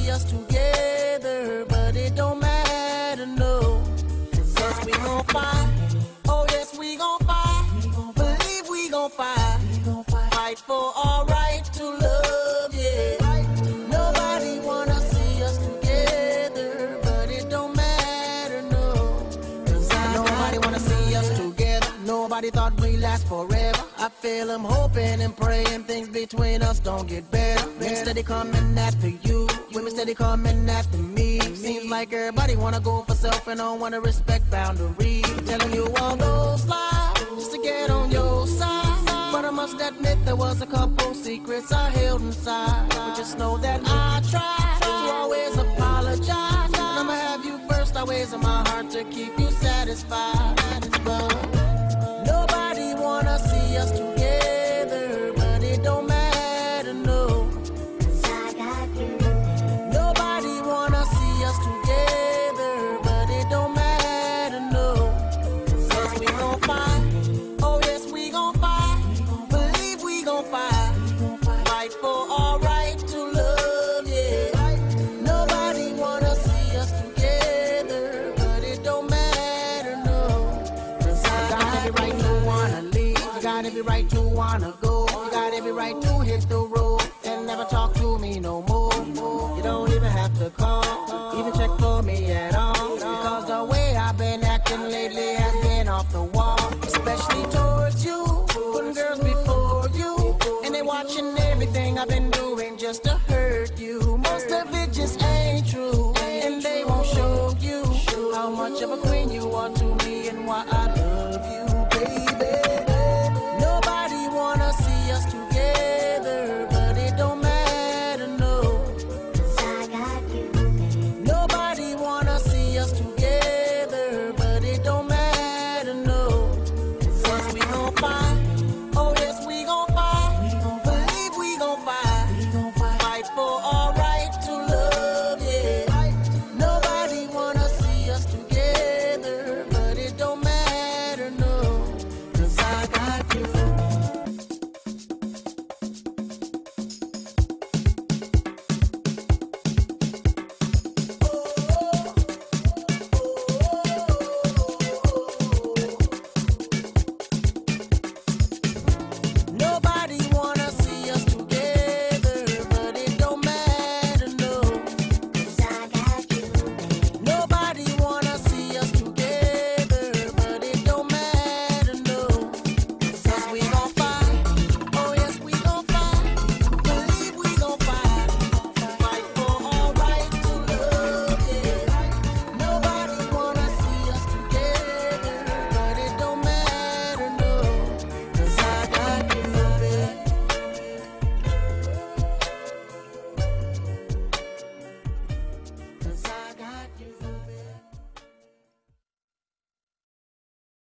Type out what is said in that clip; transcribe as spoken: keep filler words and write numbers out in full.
see us together, but it don't matter, no. Yes, we gon' fight. Oh, yes, we gon' fight. Believe we gon' fight. Fight for our right to love, yeah. Nobody wanna see us together, but it don't matter, no. Cause I nobody wanna see us together. Nobody thought we'd last forever. I feel I'm hoping and praying things between us don't get better. Men steady coming after you, women steady coming after me. Seems like everybody wanna go for self and don't wanna respect boundaries. Telling you all those lies just to get on your side. But I must admit there was a couple secrets I held inside. But just know that I tried to always apologize. And I'ma have you first always in my heart to keep you satisfied. But nobody wanna see us together, but it don't matter, no. Cause I got you. Nobody wanna see us together, but it don't matter, no. Yes, we gon' fight. Oh, yes, we gon' fight. Believe we gon' fight. Fight for our right to love, yeah. Nobody wanna see us together, but it don't matter, no. Cause I got every right to wanna leave. You got every right to wanna go. You got every right to hit the road and never talk to me no more.